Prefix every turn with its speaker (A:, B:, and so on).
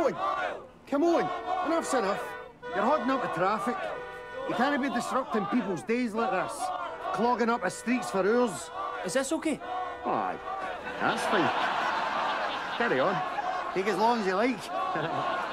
A: on! Come on! Enough's enough. You're hogging up the traffic. You can't be disrupting people's days like this. Clogging up the streets for hours.
B: Is this okay?
A: Aye, that's fine. Carry on. Take as long as you like.